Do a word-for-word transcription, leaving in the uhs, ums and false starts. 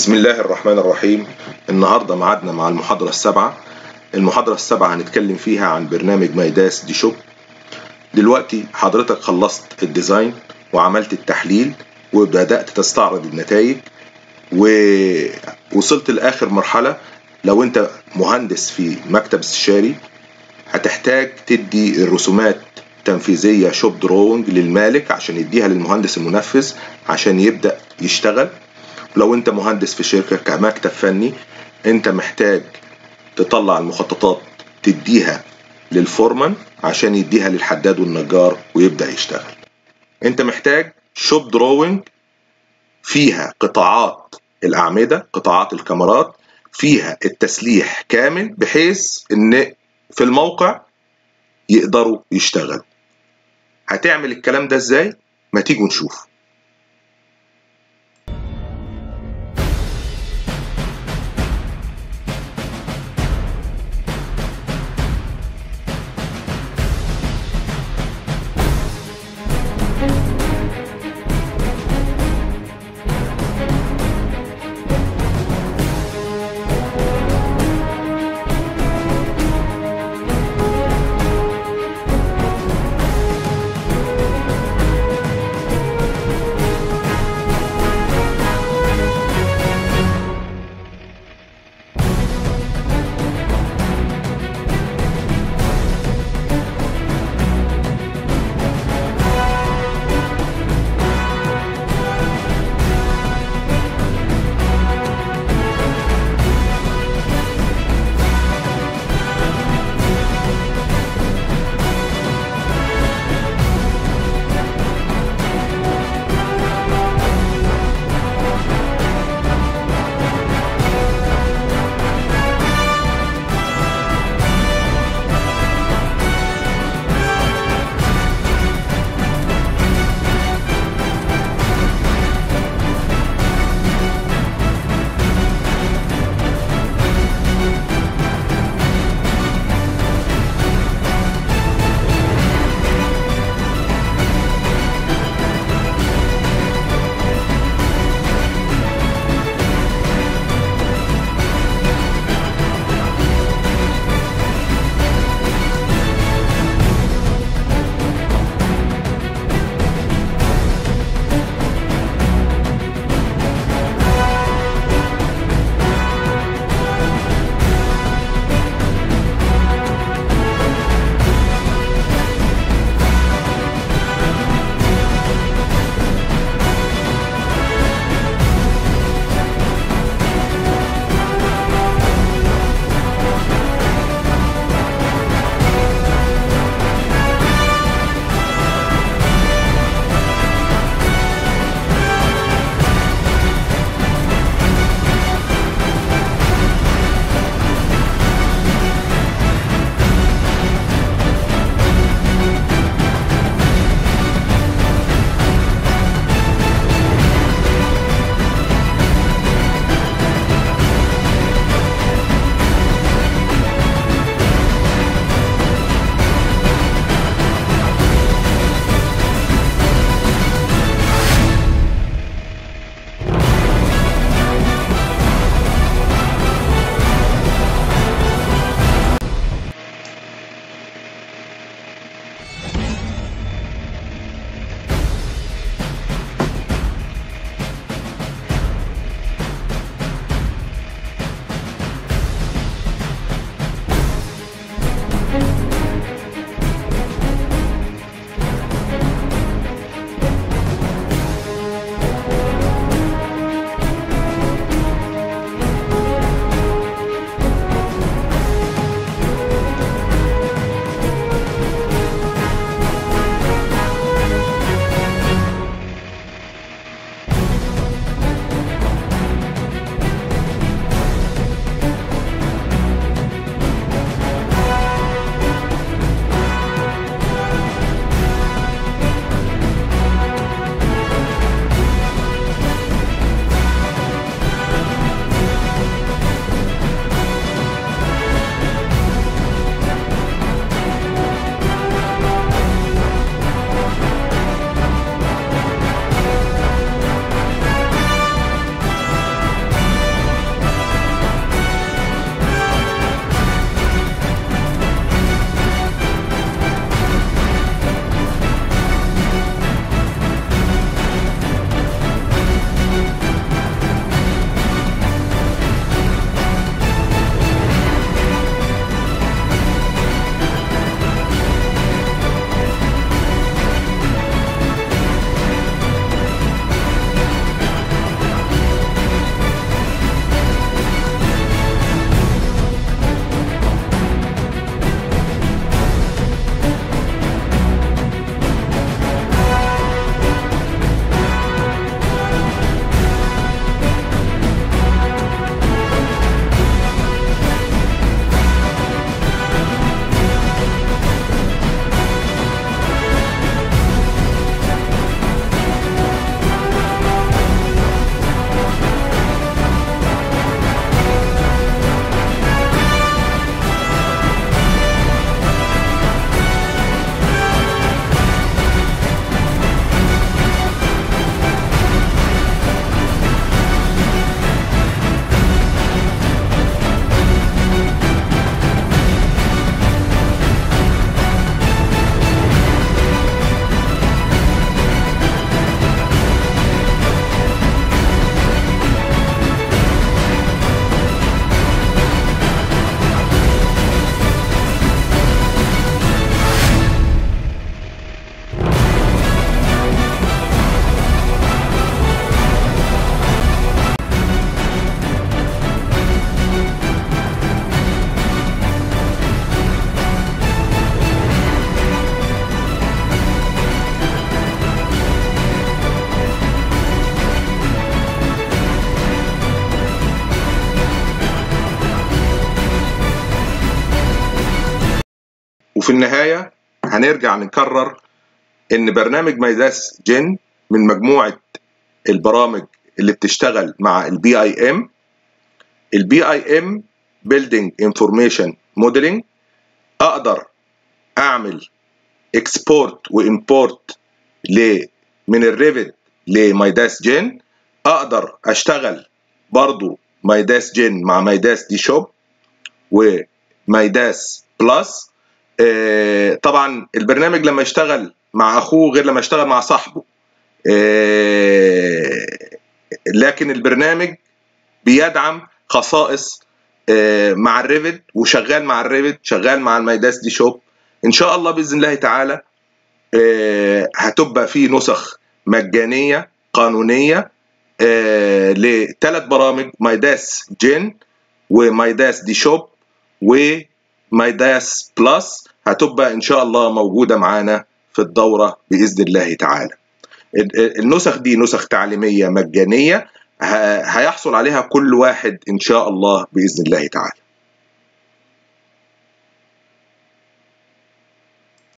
بسم الله الرحمن الرحيم. النهاردة معادنا مع المحاضرة السابعة. المحاضرة السابعة هنتكلم فيها عن برنامج مايداس دي شوب. دلوقتي حضرتك خلصت الديزاين وعملت التحليل وبدأت تستعرض النتائج ووصلت لآخر مرحلة. لو انت مهندس في مكتب استشاري هتحتاج تدي الرسومات تنفيذية شوب دروينج للمالك عشان يديها للمهندس المنفذ عشان يبدأ يشتغل. لو انت مهندس في شركة كمكتب فني انت محتاج تطلع المخططات تديها للفورمان عشان يديها للحداد والنجار ويبدأ يشتغل. انت محتاج شوب دروينج فيها قطاعات الأعمدة، قطاعات الكاميرات، فيها التسليح كامل بحيث ان في الموقع يقدروا يشتغلوا. هتعمل الكلام ده ازاي؟ ما تيجوا نشوف. وفي النهاية هنرجع نكرر إن برنامج مايداس جن من مجموعة البرامج اللي بتشتغل مع البي اي ام. البي اي ام Building Information Modeling. اقدر اعمل اكسبورت وامبورت ل من الريفت لمايداس جن. اقدر اشتغل برضو مايداس جن مع مايداس دي شوب ومايداس بلس. آه طبعا البرنامج لما يشتغل مع اخوه غير لما يشتغل مع صاحبه، آه لكن البرنامج بيدعم خصائص آه مع الريفت، وشغال مع الريفت، شغال مع المايداس دي شوب. ان شاء الله باذن الله تعالى آه هتبقى في نسخ مجانيه قانونيه آه لثلاث برامج: مايداس جن ومايداس دي شوب ومايداس بلس. هتبقى ان شاء الله موجوده معانا في الدوره باذن الله تعالى. النسخ دي نسخ تعليميه مجانيه هيحصل عليها كل واحد ان شاء الله باذن الله تعالى.